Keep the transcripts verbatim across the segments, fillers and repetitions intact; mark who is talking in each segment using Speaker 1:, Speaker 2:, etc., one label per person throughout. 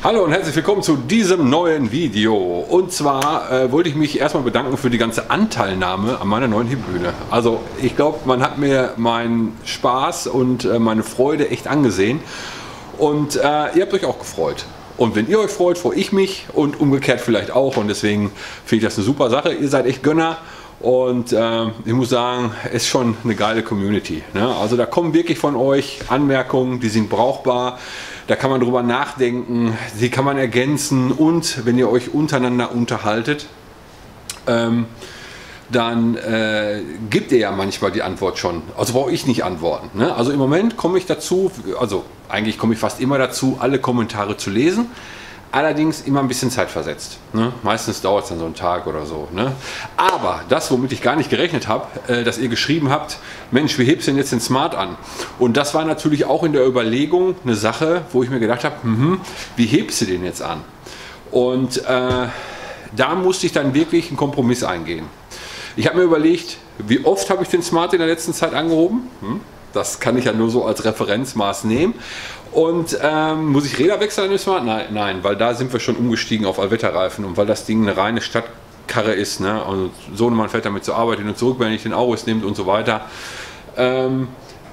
Speaker 1: Hallo und herzlich willkommen zu diesem neuen Video. Und zwar äh, wollte ich mich erstmal bedanken für die ganze Anteilnahme an meiner neuen Hebebühne. Also ich glaube, man hat mir meinen Spaß und äh, meine Freude echt angesehen. Und äh, ihr habt euch auch gefreut. Und wenn ihr euch freut, freue ich mich und umgekehrt vielleicht auch. Und deswegen finde ich das eine super Sache. Ihr seid echt Gönner. Und äh, ich muss sagen, es ist schon eine geile Community, ne? Also da kommen wirklich von euch Anmerkungen, die sind brauchbar. Da kann man drüber nachdenken, die kann man ergänzen. Und wenn ihr euch untereinander unterhaltet, ähm, dann äh, gibt ihr ja manchmal die Antwort schon. Also brauche ich nicht antworten, ne? Also im Moment komme ich dazu, also eigentlich komme ich fast immer dazu, alle Kommentare zu lesen. Allerdings immer ein bisschen zeitversetzt, ne? Meistens dauert es dann so einen Tag oder so, ne? Aber das, womit ich gar nicht gerechnet habe, äh, dass ihr geschrieben habt, Mensch, wie hebst du denn jetzt den Smart an? Und das war natürlich auch in der Überlegung eine Sache, wo ich mir gedacht habe, hm, wie hebst du den jetzt an? Und äh, da musste ich dann wirklich einen Kompromiss eingehen. Ich habe mir überlegt, wie oft habe ich den Smart in der letzten Zeit angehoben? Hm? Das kann ich ja nur so als Referenzmaß nehmen. Und ähm, muss ich Räder wechseln an dem Smart? Nein, nein, weil da sind wir schon umgestiegen auf Allwetterreifen und weil das Ding eine reine Stadtkarre ist, ne? Und Sohnemann fährt damit zur Arbeit hin und zurück, wenn ich den Aurus nimmt und so weiter. Ähm,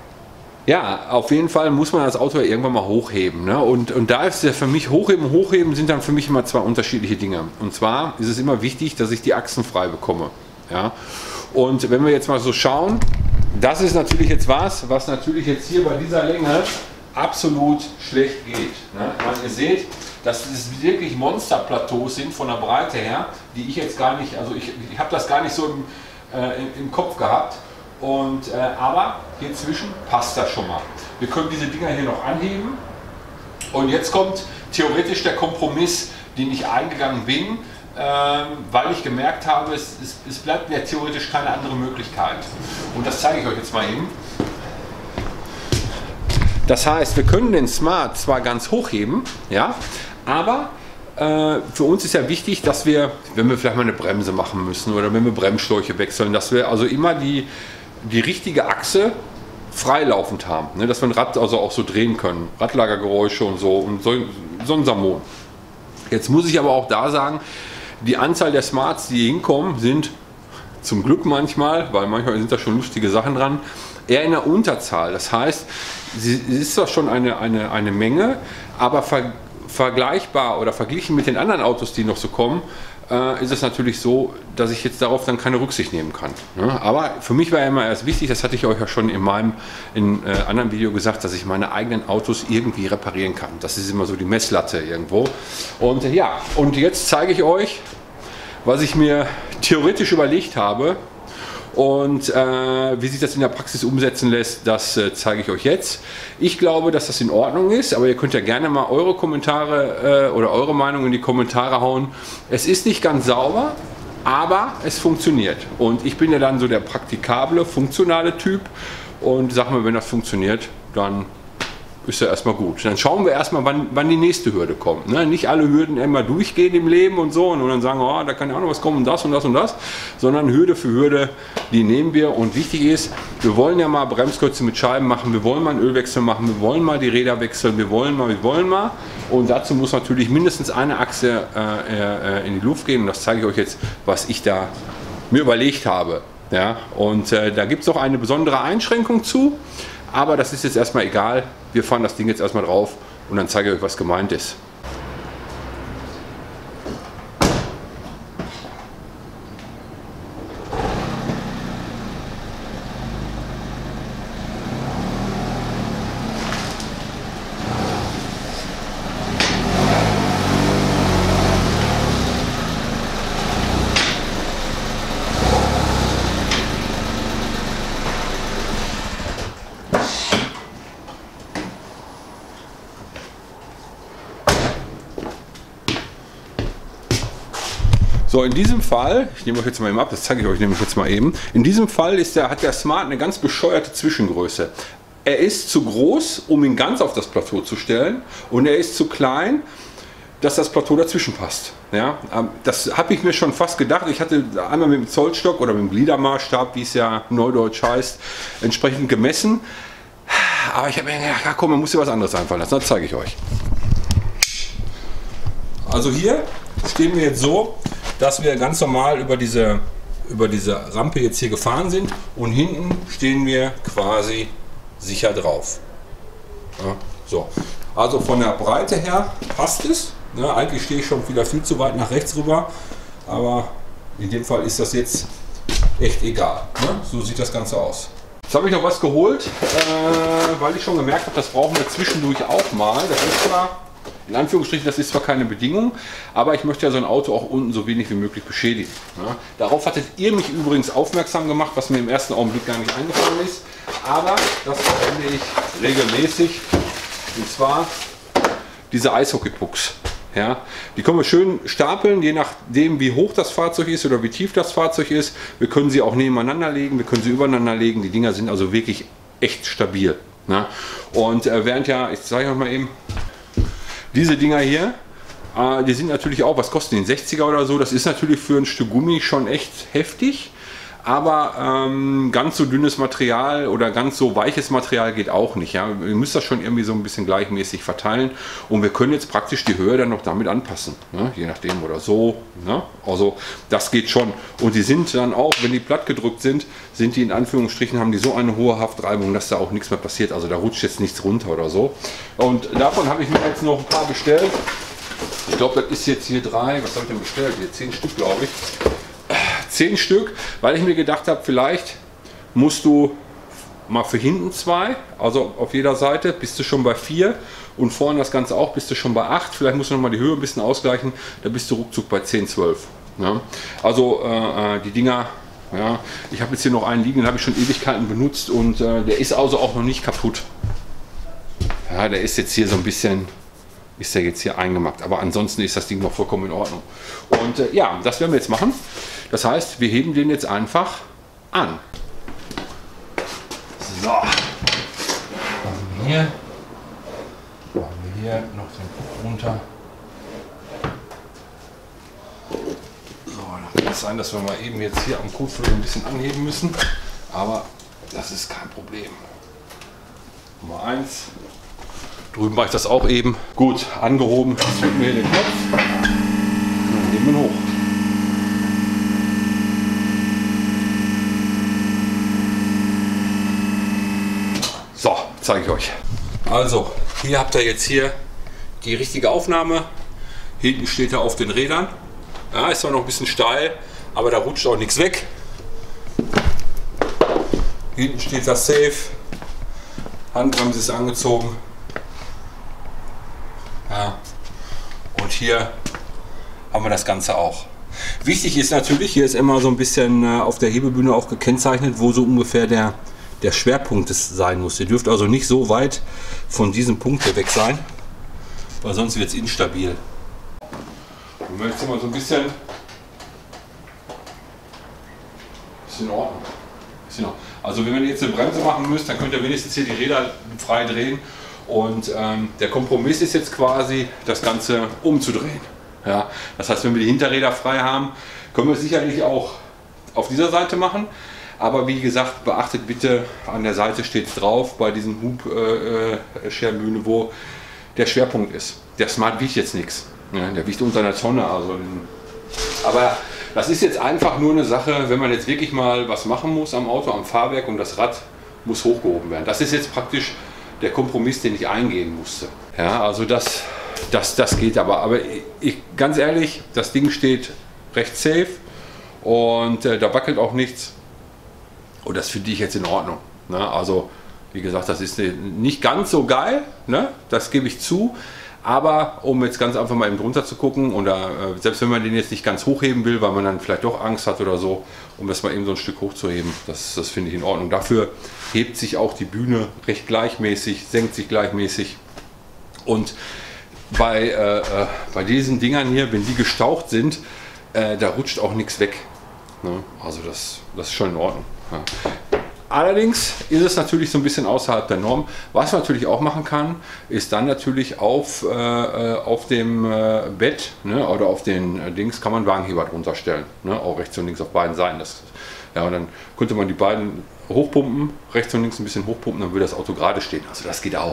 Speaker 1: ja, auf jeden Fall muss man das Auto ja irgendwann mal hochheben, ne? Und, und da ist ja für mich Hochheben und Hochheben sind dann für mich immer zwei unterschiedliche Dinge. Und zwar ist es immer wichtig, dass ich die Achsen frei bekomme. Ja? Und wenn wir jetzt mal so schauen, das ist natürlich jetzt was, was natürlich jetzt hier bei dieser Länge absolut schlecht geht, ne? Meine, ihr seht, dass es wirklich Monsterplateaus sind von der Breite her, die ich jetzt gar nicht, also ich, ich habe das gar nicht so im, äh, im, im Kopf gehabt. Und, äh, aber hier zwischen passt das schon mal. Wir können diese Dinger hier noch anheben. Und jetzt kommt theoretisch der Kompromiss, den ich eingegangen bin, ähm, weil ich gemerkt habe, es, es, es bleibt mir theoretisch keine andere Möglichkeit. Und das zeige ich euch jetzt mal eben. Das heißt, wir können den Smart zwar ganz hochheben, ja, aber äh, für uns ist ja wichtig, dass wir, wenn wir vielleicht mal eine Bremse machen müssen oder wenn wir Bremsschläuche wechseln, dass wir also immer die, die richtige Achse freilaufend haben, ne, dass wir ein Rad also auch so drehen können, Radlagergeräusche und so und so, so ein Samon. Jetzt muss ich aber auch da sagen, die Anzahl der Smarts, die hier hinkommen, sind zum Glück manchmal, weil manchmal sind da schon lustige Sachen dran, eher in der Unterzahl. Das heißt, es ist zwar schon eine, eine, eine Menge, aber ver, vergleichbar oder verglichen mit den anderen Autos, die noch so kommen, äh, ist es natürlich so, dass ich jetzt darauf dann keine Rücksicht nehmen kann. Ne? Aber für mich war ja immer erst wichtig, das hatte ich euch ja schon in meinem in, äh, anderen Video gesagt, dass ich meine eigenen Autos irgendwie reparieren kann. Das ist immer so die Messlatte irgendwo. Und äh, ja, und jetzt zeige ich euch, was ich mir theoretisch überlegt habe. Und äh, wie sich das in der Praxis umsetzen lässt, das äh, zeige ich euch jetzt. Ich glaube, dass das in Ordnung ist, aber ihr könnt ja gerne mal eure Kommentare äh, oder eure Meinung in die Kommentare hauen. Es ist nicht ganz sauber, aber es funktioniert. Und ich bin ja dann so der praktikable, funktionale Typ und sag mal, wenn das funktioniert, dann ist ja erstmal gut. Dann schauen wir erstmal, wann, wann die nächste Hürde kommt. Ne? Nicht alle Hürden immer durchgehen im Leben und so und dann sagen, oh, da kann ja auch noch was kommen und das und das und das, sondern Hürde für Hürde, die nehmen wir. Und wichtig ist, wir wollen ja mal Bremskürze mit Scheiben machen, wir wollen mal einen Ölwechsel machen, wir wollen mal die Räder wechseln, wir wollen mal, wir wollen mal. Und dazu muss natürlich mindestens eine Achse äh, äh, in die Luft gehen und das zeige ich euch jetzt, was ich da mir überlegt habe. Ja? Und äh, da gibt es noch eine besondere Einschränkung zu. Aber das ist jetzt erstmal egal. Wir fahren das Ding jetzt erstmal drauf und dann zeige ich euch, was gemeint ist. So, in diesem Fall, ich nehme euch jetzt mal eben ab, das zeige ich euch nämlich jetzt mal eben. In diesem Fall ist der, hat der Smart eine ganz bescheuerte Zwischengröße. Er ist zu groß, um ihn ganz auf das Plateau zu stellen, und er ist zu klein, dass das Plateau dazwischen passt. Ja, das habe ich mir schon fast gedacht. Ich hatte einmal mit dem Zollstock oder mit dem Gliedermaßstab, wie es ja neudeutsch heißt, entsprechend gemessen. Aber ich habe mir gedacht, ja, komm, man muss dir was anderes einfallen lassen. Das zeige ich euch. Also hier stehen wir jetzt so, dass wir ganz normal über diese, über diese Rampe jetzt hier gefahren sind und hinten stehen wir quasi sicher drauf. Ja, so. Also von der Breite her passt es. Ja, eigentlich stehe ich schon wieder viel zu weit nach rechts rüber, aber in dem Fall ist das jetzt echt egal. Ne? So sieht das Ganze aus. Jetzt habe ich noch was geholt, äh, weil ich schon gemerkt habe, das brauchen wir zwischendurch auch mal. Das ist zwar, in Anführungsstrichen, das ist zwar keine Bedingung, aber ich möchte ja so ein Auto auch unten so wenig wie möglich beschädigen. Ja? Darauf hattet ihr mich übrigens aufmerksam gemacht, was mir im ersten Augenblick gar nicht eingefallen ist. Aber das verwende ich regelmäßig, und zwar diese Eishockey-Pucks. Ja, die können wir schön stapeln, je nachdem wie hoch das Fahrzeug ist oder wie tief das Fahrzeug ist. Wir können sie auch nebeneinander legen, wir können sie übereinander legen. Die Dinger sind also wirklich echt stabil. Ne? Und äh, während ja, ich zeige euch mal eben, diese Dinger hier, äh, die sind natürlich auch, was kosten die, sechziger oder so. Das ist natürlich für ein Stück Gummi schon echt heftig. Aber ähm, ganz so dünnes Material oder ganz so weiches Material geht auch nicht. Ja? Ihr müsst das schon irgendwie so ein bisschen gleichmäßig verteilen. Und wir können jetzt praktisch die Höhe dann noch damit anpassen. Ne? Je nachdem oder so. Ne? Also das geht schon. Und die sind dann auch, wenn die platt gedrückt sind, sind die in Anführungsstrichen, haben die so eine hohe Haftreibung, dass da auch nichts mehr passiert. Also da rutscht jetzt nichts runter oder so. Und davon habe ich mir jetzt noch ein paar bestellt. Ich glaube, das ist jetzt hier drei. Was habe ich denn bestellt? Hier zehn Stück, glaube ich. Zehn Stück, weil ich mir gedacht habe, vielleicht musst du mal für hinten zwei, also auf jeder Seite bist du schon bei vier und vorne das Ganze auch, bist du schon bei acht. Vielleicht musst du noch mal die Höhe ein bisschen ausgleichen, da bist du ruckzuck bei zehn, zwölf. Ja. Also äh, die Dinger, ja, ich habe jetzt hier noch einen liegen, den habe ich schon Ewigkeiten benutzt und äh, der ist also auch noch nicht kaputt. Ja, der ist jetzt hier so ein bisschen, ist der jetzt hier eingemacht, aber ansonsten ist das Ding noch vollkommen in Ordnung. Und äh, ja, das werden wir jetzt machen. Das heißt, wir heben den jetzt einfach an. So. Machen wir hier, machen wir hier noch den Puck runter. So, dann kann es sein, dass wir mal eben jetzt hier am Kotflügel ein bisschen anheben müssen. Aber das ist kein Problem. Nummer eins. Drüben war ich das auch eben. Gut, angehoben. Jetzt drücken wir hier den Knopf. Dann heben wir ihn hoch. So, zeige ich euch. Also, hier habt ihr jetzt hier die richtige Aufnahme. Hinten steht er auf den Rädern. Ja, ist zwar noch ein bisschen steil, aber da rutscht auch nichts weg. Hinten steht das safe. Handbremse ist angezogen. Ja. Und hier haben wir das Ganze auch. Wichtig ist natürlich, hier ist immer so ein bisschen äh, auf der Hebebühne auch gekennzeichnet, wo so ungefähr der der Schwerpunkt sein muss. Ihr dürft also nicht so weit von diesem Punkt hier weg sein, weil sonst wird es instabil. Und wenn jetzt mal so ein bisschen, ist in Ordnung. Ist in Ordnung. Also wenn ihr jetzt eine Bremse machen müsst, dann könnt ihr wenigstens hier die Räder frei drehen. Und ähm, der Kompromiss ist jetzt quasi, das Ganze umzudrehen. Ja? Das heißt, wenn wir die Hinterräder frei haben, können wir es sicherlich auch auf dieser Seite machen. Aber wie gesagt, beachtet bitte, an der Seite steht es drauf, bei diesem Hubscherbühne, äh, wo der Schwerpunkt ist. Der Smart wiegt jetzt nichts. Ja, der wiegt unter einer Tonne. Also, aber das ist jetzt einfach nur eine Sache, wenn man jetzt wirklich mal was machen muss am Auto, am Fahrwerk und das Rad muss hochgehoben werden. Das ist jetzt praktisch der Kompromiss, den ich eingehen musste. Ja, also das, das, das geht aber. Aber ich, ganz ehrlich, das Ding steht recht safe und äh, da wackelt auch nichts. Und das finde ich jetzt in Ordnung. Ne? Also, wie gesagt, das ist nicht ganz so geil, ne? Das gebe ich zu. Aber um jetzt ganz einfach mal eben drunter zu gucken, oder äh, selbst wenn man den jetzt nicht ganz hochheben will, weil man dann vielleicht doch Angst hat oder so, um das mal eben so ein Stück hochzuheben, das, das finde ich in Ordnung. Dafür hebt sich auch die Bühne recht gleichmäßig, senkt sich gleichmäßig. Und bei, äh, äh, bei diesen Dingern hier, wenn die gestaucht sind, äh, da rutscht auch nichts weg. Ne? Also das, das ist schon in Ordnung. Ja. Allerdings ist es natürlich so ein bisschen außerhalb der Norm. Was man natürlich auch machen kann, ist dann natürlich auf, äh, auf dem äh, Bett, ne, oder auf den äh, Dings kann man Wagenheber drunter stellen. Ne, auch rechts und links auf beiden Seiten. Das, ja, und dann könnte man die beiden hochpumpen, rechts und links ein bisschen hochpumpen, dann würde das Auto gerade stehen. Also das geht auch.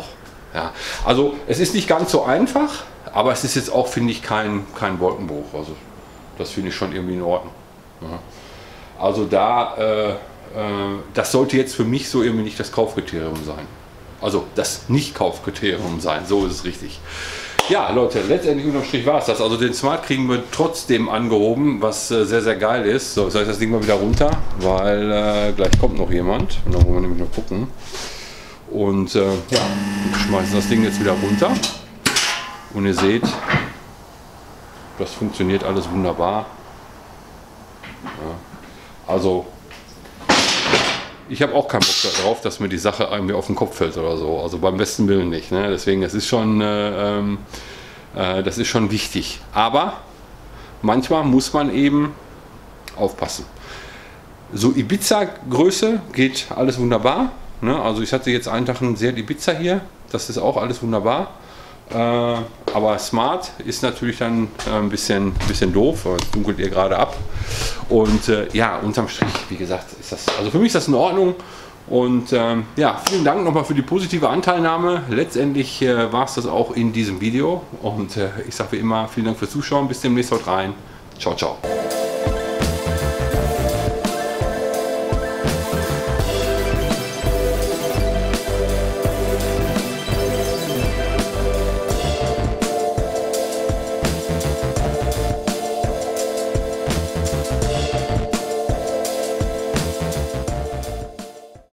Speaker 1: Ja. Also es ist nicht ganz so einfach, aber es ist jetzt auch, finde ich, kein, kein Wolkenbruch. Also das finde ich schon irgendwie in Ordnung. Ja. Also da, äh, äh, das sollte jetzt für mich so irgendwie nicht das Kaufkriterium sein. Also das Nicht-Kaufkriterium sein, so ist es richtig. Ja, Leute, letztendlich unterm Strich war es das. Also den Smart kriegen wir trotzdem angehoben, was äh, sehr, sehr geil ist. So, das heißt, das Ding mal wieder runter, weil äh, gleich kommt noch jemand. Und dann wollen wir nämlich noch gucken. Und äh, ja, wir schmeißen das Ding jetzt wieder runter. Und ihr seht, das funktioniert alles wunderbar. Ja, also ich habe auch keinen Bock darauf, dass mir die Sache irgendwie auf den Kopf fällt oder so. Also beim besten Willen nicht. Ne? Deswegen, das ist schon, äh, äh, das ist schon wichtig. Aber manchmal muss man eben aufpassen. So Ibiza-Größe geht alles wunderbar. Ne? Also ich hatte jetzt einen Tag einen Seat Ibiza hier. Das ist auch alles wunderbar. Äh, aber Smart ist natürlich dann äh, ein bisschen, bisschen doof. Jetzt dunkelt ihr gerade ab. Und äh, ja, unterm Strich, wie gesagt, ist das, also für mich ist das in Ordnung. Und ähm, ja, vielen Dank nochmal für die positive Anteilnahme. Letztendlich äh, war es das auch in diesem Video. Und äh, ich sage wie immer, vielen Dank fürs Zuschauen. Bis demnächst, haut rein. Ciao, ciao.